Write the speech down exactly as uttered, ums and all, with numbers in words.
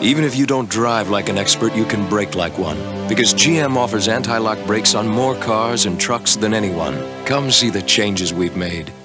Even if you don't drive like an expert, you can brake like one. Because G M offers anti-lock brakes on more cars and trucks than anyone. Come see the changes we've made.